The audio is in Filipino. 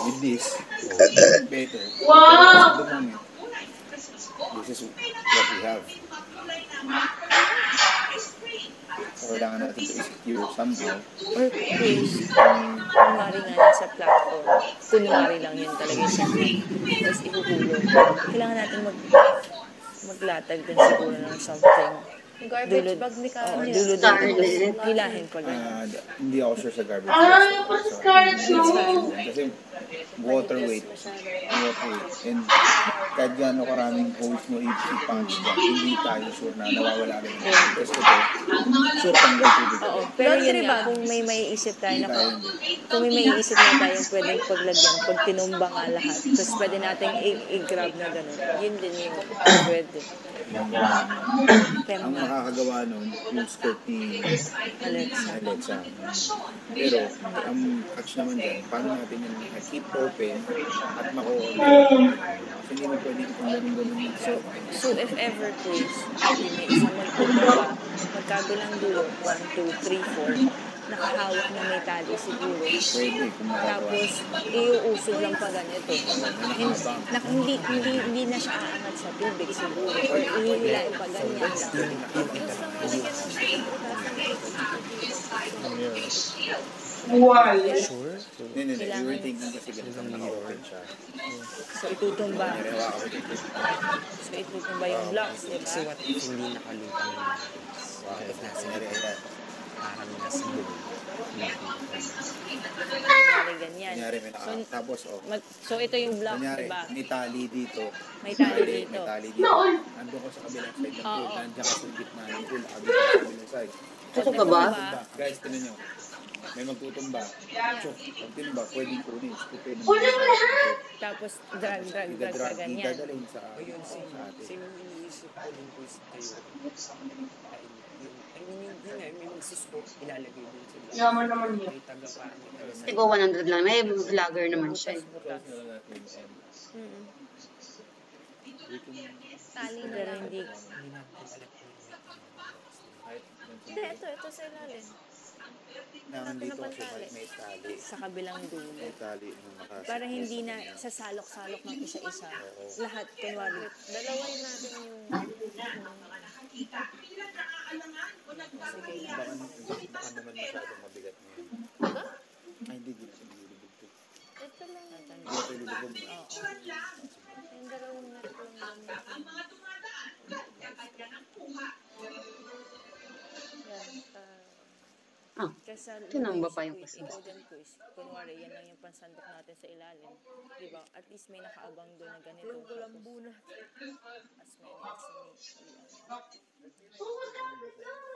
with this, better. Wow! This is what we have. So, kailangan natin to secure somehow. Or please, kunwari nga yun sa platform, kunwari lang yun talaga yung setup, tapos ihuhulog. Kailangan natin maglatag din siguro ng something. Garbage bag ni Karen. Hilahin ko lang. Hindi ako sure sa garbage bag. Kasi water weight. And kahit gano'n karaming holes mo i-punch dyan, hindi tayo sure na nawawala rin. Kasi ito, sure tanggal tubig. Oo, pero yun nga, kung may maiisip tayo na kung may maiisip na tayong pwedeng paglagyan, pag tinumba nga lahat, tapos pwede natin i-grab na gano'n. Yun din yung pwede. Ang makakagawa nun, yung skirt ni Alexa. Pero, ang catch naman dyan, paano natin yung keep open at mako-order. Kasi hindi mo pwede kung ganun-ganun. So if ever please, may isang magpupunta, magkabilang dulo, 1, 2, 3, 4, nakahawak na may tali siguro. Pwede, kung tapos, iuusog lang pa ganito. Hindi na siya aangat sa tubig siguro. Or ihihilain pa ganyan lang. Why? Sure? Hindi. We were thinking kasi ganito naka-open siya. So, itutumba. So, itutumba yung blocks, di ba? So, what if hindi nakalutang yung blocks? If nasa nila, parang nasa buo. Kunyari ganyan. Tapos, so, ito yung block, kunyari, diba? may tali dito. May tali dito. Nandun ko sa kabilang side ng pool. Nandiyan ka sa gitna ng pool. Nakabit sa kabilang side. Ito ka ba? Guys, tinan nyo. May magtutumba. So, pag tinumba, pwedeng kunin. Tapos, drag ka ganyan. Idadalhin sa atin. Sino iniisip ko din po kayo? May magsuspok, ilalagay din sila. Yaman naman yun. May taga-paan. Tigo 100 lang. May vlogger naman siya. Tali na lang. Hindi. Hindi, ito sa ilalim. Nandito kasi may tali. Sa kabilang dulo. May tali. Para hindi na sasalok-salok ng isa-isa. Lahat, kunwari. Dalawin natin yung... Baka naman masyadong mabigat ngayon. Diba? Ay, hindi ilulubog to. Ito lang. Ito ilulubog mo. Yung dalawang natin lang. Tinamba pa yung quiz. Kunwari, yan lang yung pansandok natin sa ilalim. Diba? At least may nakaabang doon na ganito. Gulambo na. As many as may.